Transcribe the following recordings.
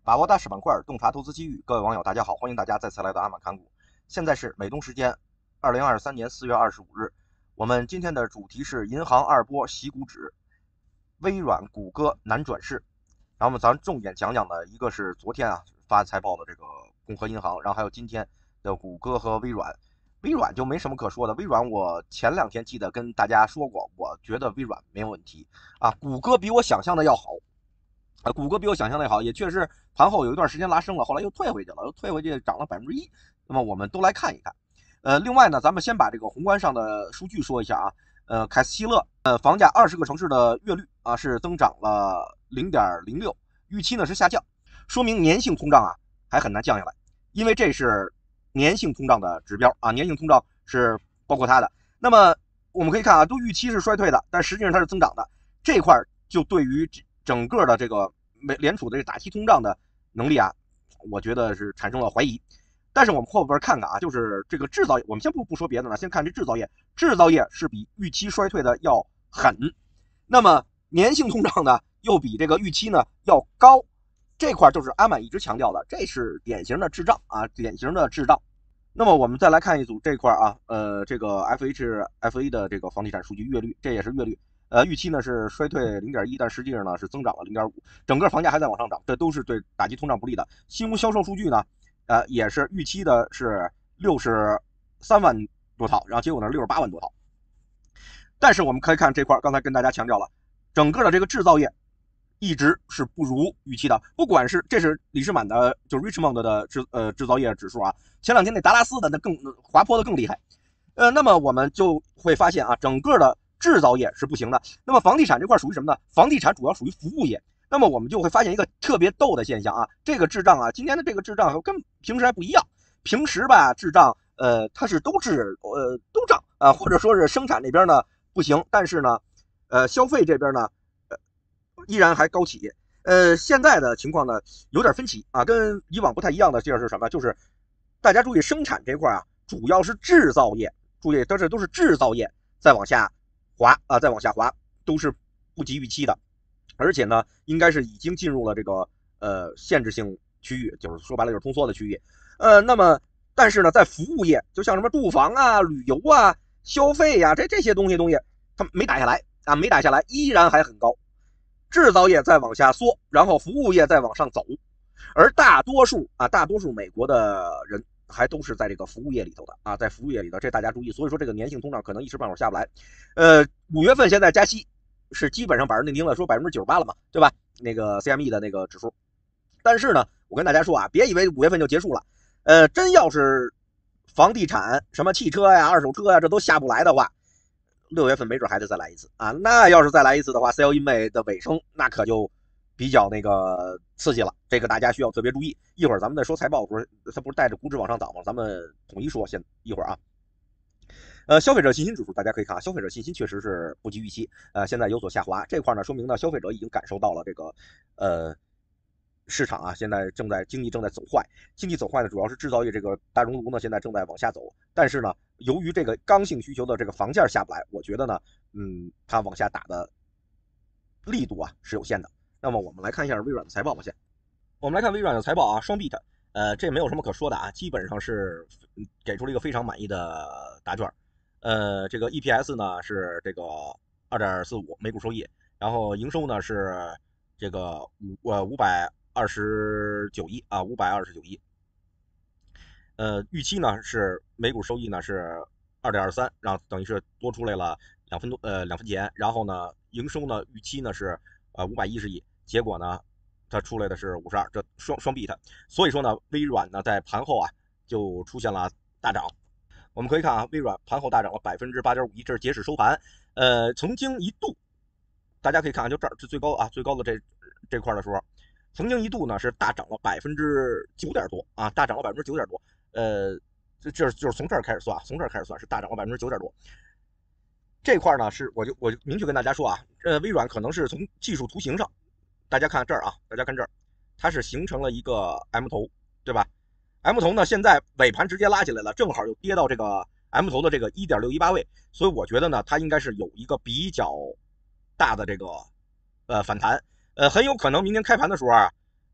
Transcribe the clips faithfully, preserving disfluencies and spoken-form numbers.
把握大势板块，洞察投资机遇。各位网友，大家好，欢迎大家再次来到阿满看股。现在是美东时间二零二三年四月二十五日。我们今天的主题是银行二波袭股指，微软、谷歌难转势。然后我们咱重点讲讲的一个是昨天啊发财报的这个共和银行，然后还有今天的谷歌和微软。微软就没什么可说的，微软我前两天记得跟大家说过，我觉得微软没有问题啊。谷歌比我想象的要好。啊，谷歌比我想象的好，也确实盘后有一段时间拉升了，后来又退回去了，又退回去涨了百分之一。那么我们都来看一看。呃，另外呢，咱们先把这个宏观上的数据说一下啊。呃，凯斯希勒呃房价二十个城市的月率啊是增长了零点零六，预期呢是下降，说明粘性通胀啊还很难降下来，因为这是粘性通胀的指标啊，粘性通胀是包括它的。那么我们可以看啊，都预期是衰退的，但实际上它是增长的，这块就对于整个的这个美联储的这打击通胀的能力啊，我觉得是产生了怀疑。但是我们后边看看啊，就是这个制造业，我们先不不说别的呢，先看这制造业，制造业是比预期衰退的要狠，那么粘性通胀呢又比这个预期呢要高，这块就是阿满一直强调的，这是典型的滞胀啊，典型的滞胀。那么我们再来看一组这块啊，呃，这个 F H F A 的这个房地产数据月率，这也是月率。呃，预期呢是衰退 零点一， 但实际上呢是增长了 零点五， 整个房价还在往上涨，这都是对打击通胀不利的。新屋销售数据呢，呃，也是预期的是六十三万多套，然后结果呢六十八万多套。但是我们可以看这块，刚才跟大家强调了，整个的这个制造业一直是不如预期的，不管是这是里士满的，就是 Richmond 的制呃制造业指数啊，前两天那达拉斯的那更滑坡的更厉害。呃，那么我们就会发现啊，整个的制造业是不行的。那么房地产这块属于什么呢？房地产主要属于服务业。那么我们就会发现一个特别逗的现象啊，这个滞胀啊，今年的这个滞胀跟平时还不一样。平时吧，滞胀呃它是都滞呃都涨啊，或者说是生产那边呢不行，但是呢，呃消费这边呢，呃依然还高企。呃，现在的情况呢有点分歧啊，跟以往不太一样的就是什么？就是大家注意生产这块啊，主要是制造业，注意，都是都是制造业在往下滑啊，再往下滑，都是不及预期的，而且呢，应该是已经进入了这个呃限制性区域，就是说白了就是通缩的区域。呃，那么但是呢，在服务业，就像什么住房啊、旅游啊、消费呀、啊，这这些东西东西，它没打下来啊，没打下来，依然还很高。制造业在往下缩，然后服务业在往上走，而大多数啊，大多数美国的人还都是在这个服务业里头的啊，在服务业里头，这大家注意。所以说这个粘性通胀可能一时半会儿下不来。呃，五月份现在加息是基本上板上钉钉了，说百分之九十八了嘛，对吧？那个 C M E 的那个指数。但是呢，我跟大家说啊，别以为五月份就结束了。呃，真要是房地产、什么汽车呀、二手车呀，这都下不来的话，六月份没准还得再来一次啊。那要是再来一次的话 ，Sell in May 的尾声那可就比较那个刺激了，这个大家需要特别注意。一会儿咱们再说财报，不是它不是带着股指往上涨吗？咱们统一说，先一会儿啊。呃，消费者信心指数大家可以看啊，消费者信心确实是不及预期，呃，现在有所下滑。这块呢，说明呢，消费者已经感受到了这个呃市场啊，现在正在经济正在走坏。经济走坏呢，主要是制造业这个大熔炉呢，现在正在往下走。但是呢，由于这个刚性需求的这个房价下不来，我觉得呢，嗯，它往下打的力度啊是有限的。那么我们来看一下微软的财报吧，先。我们来看微软的财报啊，双 beat， 呃，这没有什么可说的啊，基本上是给出了一个非常满意的答卷。呃，这个 E P S 呢是这个 二点四五 每股收益，然后营收呢是这个五呃五百二十九亿啊，五百二十九亿。呃，预期呢是每股收益呢是 二点二三，然后等于是多出来了两分多呃两分钱，然后呢营收呢预期呢是呃五百一十亿，结果呢它出来的是五十二，这双双 beat， 所以说呢微软呢在盘后啊就出现了大涨。我们可以看啊，微软盘后大涨了百分之八点五一，这是截止收盘。呃，曾经一度，大家可以看看，就这儿是最高啊，最高的这这块的时候，曾经一度呢是大涨了百分之九点多啊，大涨了百分之九点多。呃，这就是就是从这儿开始算，从这儿开始算是大涨了百分之九点多。这块呢是我就我就明确跟大家说啊，呃，微软可能是从技术图形上，大家看这儿啊，大家看这儿，它是形成了一个 M 头，对吧？M 头呢，现在尾盘直接拉起来了，正好又跌到这个 M 头的这个 一点六一八 位，所以我觉得呢，它应该是有一个比较大的这个呃反弹，呃，很有可能明天开盘的时候啊，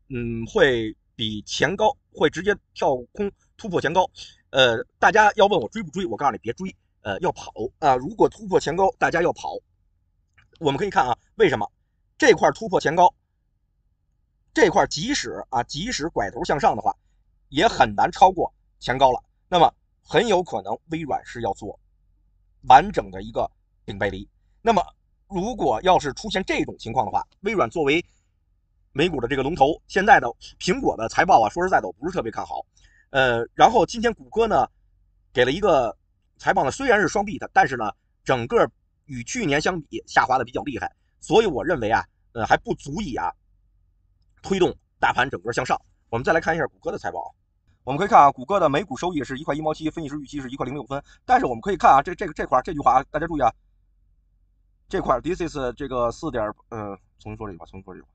嗯，会比前高，会直接跳空突破前高。呃，大家要问我追不追，我告诉你别追，呃，要跑啊、呃！如果突破前高，大家要跑。我们可以看啊，为什么这块突破前高，这块即使啊即使拐头向上的话，也很难超过前高了。那么很有可能微软是要做完整的一个顶背离。那么如果要是出现这种情况的话，微软作为美股的这个龙头，现在的苹果的财报啊，说实在的我不是特别看好。呃，然后今天谷歌呢给了一个财报呢，虽然是双 beat，但是呢整个与去年相比下滑的比较厉害，所以我认为啊，呃还不足以啊推动大盘整个向上。我们再来看一下谷歌的财报。我们可以看啊，谷歌的每股收益是一块一毛七，分析师预期是一块零六分。但是我们可以看啊，这这个这块这句话大家注意啊，这块 this is 这个四点呃，重新说这句话，重新说这句话。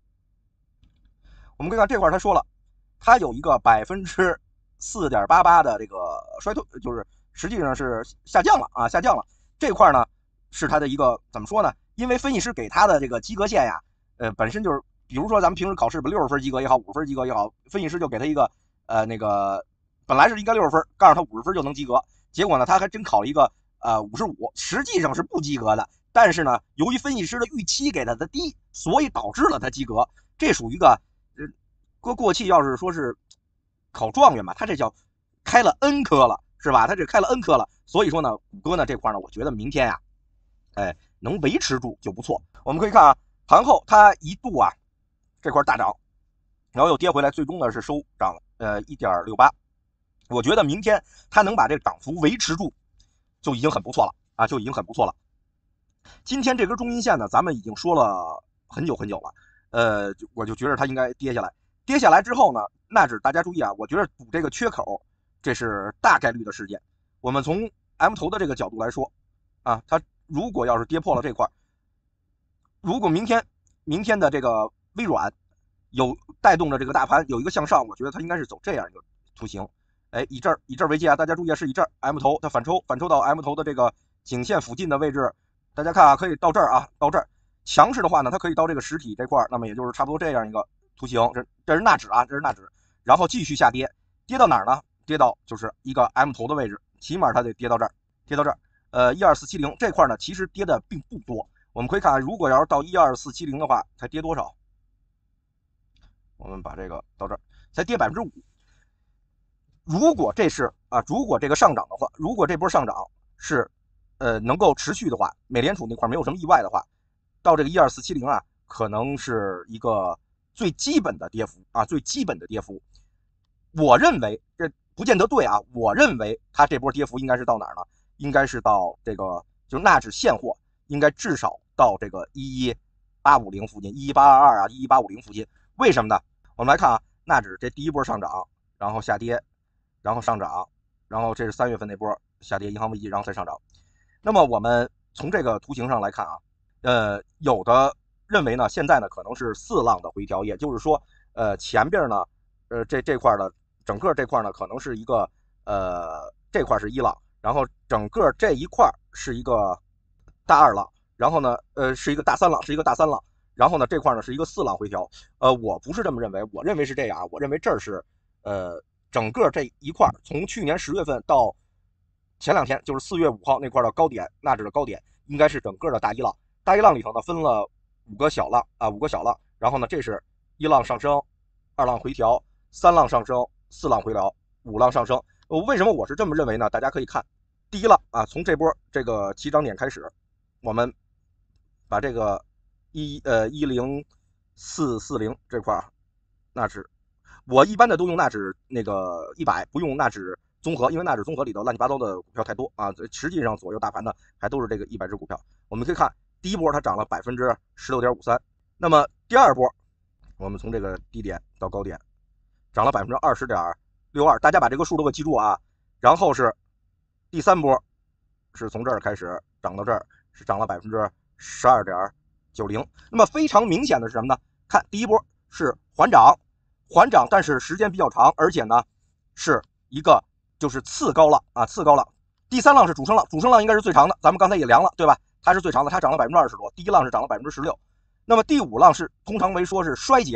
我们可以看这块他说了，他有一个百分之四点八八的这个衰退，就是实际上是下降了啊，下降了。这块呢是他的一个怎么说呢？因为分析师给他的这个及格线呀，呃，本身就是，比如说咱们平时考试吧，六十分及格也好，五十分及格也好，分析师就给他一个呃那个本来是应该六十分，告诉他五十分就能及格，结果呢他还真考了一个呃五十五，实际上是不及格的。但是呢，由于分析师的预期给他的低，所以导致了他及格。这属于一个呃过过去要是说是考状元吧，他这叫开了 N 科了，是吧？他这开了 N 科了，所以说呢，谷歌呢这块呢，我觉得明天呀、啊，哎，能维持住就不错。我们可以看啊，盘后它一度啊这块大涨，然后又跌回来，最终呢是收涨呃 一点六八。我觉得明天它能把这个涨幅维持住，就已经很不错了啊，就已经很不错了。今天这根中阴线呢，咱们已经说了很久很久了，呃，我就觉得它应该跌下来。跌下来之后呢，纳指大家注意啊，我觉得补这个缺口，这是大概率的事件。我们从 M 头的这个角度来说，啊，它如果要是跌破了这块，如果明天明天的这个微软有带动着这个大盘有一个向上，我觉得它应该是走这样一个图形。哎，以这儿以这儿为界啊，大家注意是以这儿 M 头，它反抽反抽到 M 头的这个颈线附近的位置，大家看啊，可以到这儿啊，到这儿。强势的话呢，它可以到这个实体这块，那么也就是差不多这样一个图形，这这是纳指啊，这是纳指，然后继续下跌，跌到哪儿呢？跌到就是一个 M 头的位置，起码它得跌到这儿，跌到这儿，呃，一二四七零这块呢，其实跌的并不多。我们可以看，如果要是到一二四七零的话，才跌多少？我们把这个到这儿，才跌百分之五。如果这是啊，如果这个上涨的话，如果这波上涨是呃能够持续的话，美联储那块没有什么意外的话，到这个一二四七零啊，可能是一个最基本的跌幅啊，最基本的跌幅。我认为这不见得对啊，我认为它这波跌幅应该是到哪儿呢？应该是到这个就是纳指现货，应该至少到这个一一八五零附近，一一八二二啊，一一八五零附近。为什么呢？我们来看啊，纳指这第一波上涨，然后下跌，然后上涨，然后这是三月份那波下跌，银行危机，然后再上涨。那么我们从这个图形上来看啊，呃，有的认为呢，现在呢可能是四浪的回调，也就是说，呃，前边呢，呃，这这块呢，整个这块呢可能是一个呃，这块是一浪，然后整个这一块是一个大二浪，然后呢，呃，是一个大三浪，是一个大三浪，然后呢，这块呢是一个四浪回调。呃，我不是这么认为，我认为是这样啊，我认为这是呃，整个这一块从去年十月份到前两天，就是四月五号那块的高点，纳指的高点，应该是整个的大一浪。大一浪里头呢分了五个小浪啊，五个小浪，然后呢，这是一浪上升，二浪回调，三浪上升，四浪回调，五浪上升。呃，为什么我是这么认为呢？大家可以看第一浪啊，从这波这个起涨点开始，我们把这个一呃一零四四零这块纳指，我一般的都用纳指那个一百，不用纳指综合，因为纳指综合里头乱七八糟的股票太多啊，实际上左右大盘的还都是这个一百只股票。我们可以看第一波它涨了百分之十六点五三，那么第二波我们从这个低点到高点涨了百分之二十点六二，大家把这个数都给记住啊。然后是第三波是从这儿开始涨到这儿，是涨了百分之十二点九零。那么非常明显的是什么呢？看第一波是缓涨，缓涨，但是时间比较长，而且呢是一个就是次高浪啊，次高浪。第三浪是主升浪，主升浪应该是最长的，咱们刚才也量了，对吧？它是最长的，它涨了百分之二十多。第一浪是涨了百分之十六。那么第五浪是通常为说是衰竭浪，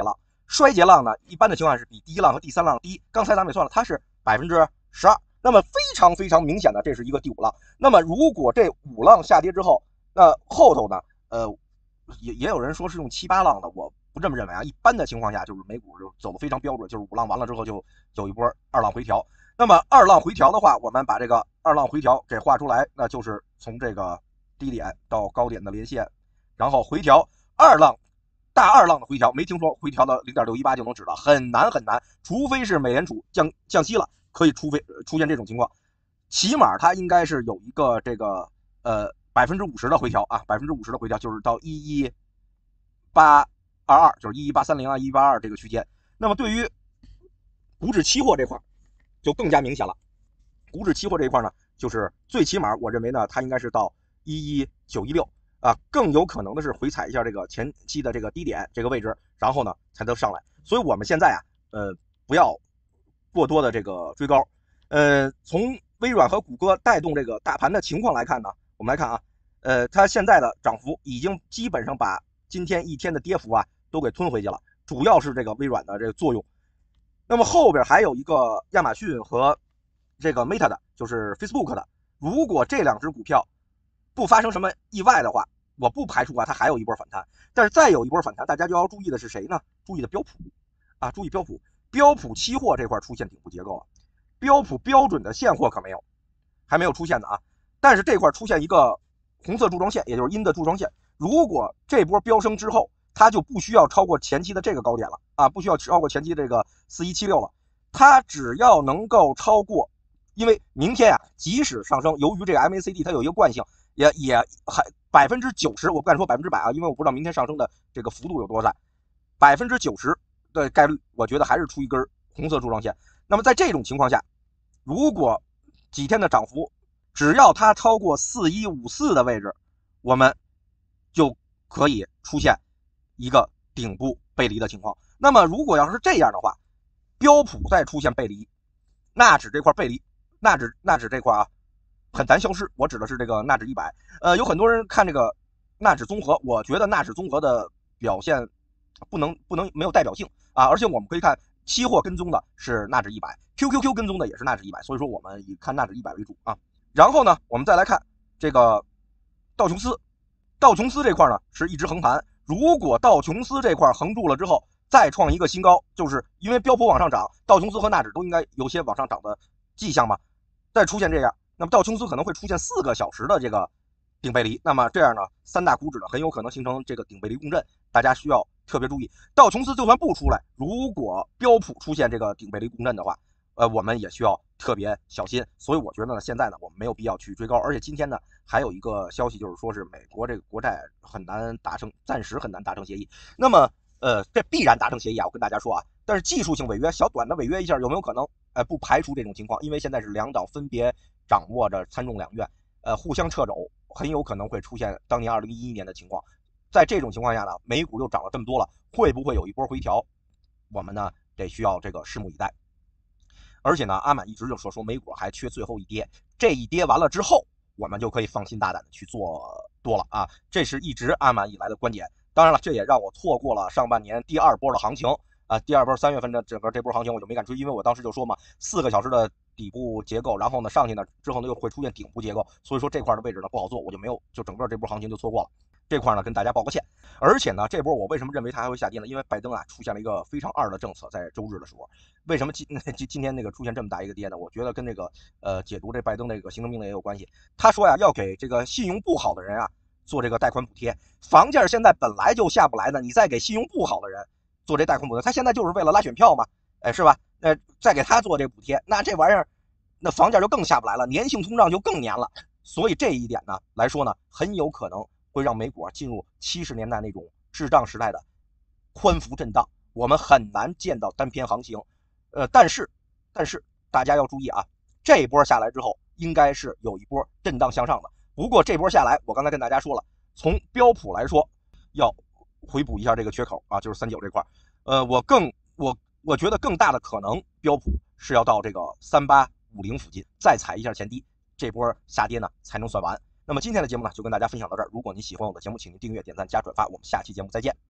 衰竭浪呢，一般的情况是比第一浪和第三浪低。刚才咱们也算了，它是百分之十二，那么非常非常明显的，这是一个第五浪。那么如果这五浪下跌之后，那后头呢，呃，也也有人说是用七八浪的，我不这么认为啊。一般的情况下，就是美股就走的非常标准，就是五浪完了之后就有一波二浪回调。那么二浪回调的话，我们把这个二浪回调给画出来，那就是从这个低点到高点的连线，然后回调二浪。大二浪的回调，没听说回调到零点六一八就能止了，很难很难，除非是美联储降降息了，可以除非出现这种情况，起码它应该是有一个这个呃百分之五十的回调啊，百分之五十的回调就是到一一八二二，就是一一八三零啊一一八二这个区间。那么对于股指期货这块就更加明显了，股指期货这一块呢，就是最起码我认为呢，它应该是到一一九一六。啊，更有可能的是回踩一下这个前期的这个低点这个位置，然后呢才能上来。所以我们现在啊，呃，不要过多的这个追高。呃，从微软和谷歌带动这个大盘的情况来看呢，我们来看啊，呃，它现在的涨幅已经基本上把今天一天的跌幅啊都给吞回去了，主要是这个微软的这个作用。那么后边还有一个亚马逊和这个 Meta 的，就是 Facebook 的，如果这两只股票不发生什么意外的话，我不排除啊，它还有一波反弹。但是再有一波反弹，大家就要注意的是谁呢？注意的标普啊，注意标普，标普期货这块出现顶部结构了，标普标准的现货可没有，还没有出现的啊。但是这块出现一个红色柱状线，也就是阴的柱状线。如果这波飙升之后，它就不需要超过前期的这个高点了啊，不需要超过前期这个四一七六了，它只要能够超过，因为明天啊，即使上升，由于这个 M A C D 它有一个惯性。也也还百分之九十，我不敢说百分之百啊，因为我不知道明天上升的这个幅度有多大，百分之九十的概率，我觉得还是出一根红色柱状线。那么在这种情况下，如果几天的涨幅，只要它超过四一五四的位置，我们就可以出现一个顶部背离的情况。那么如果要是这样的话，标普再出现背离，纳指这块背离，纳指纳指这块啊。很难消失，我指的是这个纳指一百。呃，有很多人看这个纳指综合，我觉得纳指综合的表现不能不能没有代表性啊。而且我们可以看期货跟踪的是纳指一百 ，Q Q Q 跟踪的也是纳指一百，所以说我们以看纳指一百为主啊。然后呢，我们再来看这个道琼斯，道琼斯这块呢是一直横盘，如果道琼斯这块横住了之后，再创一个新高，就是因为标普往上涨，道琼斯和纳指都应该有些往上涨的迹象嘛，再出现这样。那么道琼斯可能会出现四个小时的这个顶背离，那么这样呢，三大股指呢很有可能形成这个顶背离共振，大家需要特别注意。道琼斯就算不出来，如果标普出现这个顶背离共振的话，呃，我们也需要特别小心。所以我觉得呢，现在呢，我们没有必要去追高。而且今天呢，还有一个消息就是说是美国这个国债很难达成，暂时很难达成协议。那么呃，这必然达成协议啊，我跟大家说啊，但是技术性违约，小短的违约一下有没有可能？呃，不排除这种情况，因为现在是两党分别掌握着参众两院，呃，互相掣肘，很有可能会出现当年二零一一年的情况。在这种情况下呢，美股又涨了这么多了，会不会有一波回调？我们呢得需要这个拭目以待。而且呢，阿满一直就说说美股还缺最后一跌，这一跌完了之后，我们就可以放心大胆的去做多了啊，这是一直阿满以来的观点。当然了，这也让我错过了上半年第二波的行情。啊，第二波三月份的整个这波行情我就没敢追，因为我当时就说嘛，四个小时的底部结构，然后呢上去呢之后呢又会出现顶部结构，所以说这块的位置呢不好做，我就没有就整个这波行情就错过了。这块呢跟大家报个歉。而且呢这波我为什么认为它还会下跌呢？因为拜登啊出现了一个非常二的政策，在周日的时候，为什么今今今天那个出现这么大一个跌呢？我觉得跟这个呃解读这拜登那个行政命令也有关系。他说呀要给这个信用不好的人啊做这个贷款补贴，房价现在本来就下不来呢，你再给信用不好的人做这贷款补贴，他现在就是为了拉选票嘛，哎，是吧？呃，再给他做这补贴，那这玩意儿，那房价就更下不来了，粘性通胀就更粘了。所以这一点呢来说呢，很有可能会让美股啊进入七十年代那种滞胀时代的宽幅震荡，我们很难见到单边行情。呃，但是，但是大家要注意啊，这一波下来之后，应该是有一波震荡向上的。不过这波下来，我刚才跟大家说了，从标普来说，要回补一下这个缺口啊，就是三九这块。呃，我更我我觉得更大的可能，标普是要到这个三八五零附近再踩一下前低，这波下跌呢才能算完。那么今天的节目呢就跟大家分享到这儿。如果你喜欢我的节目，请您订阅、点赞、加转发。我们下期节目再见。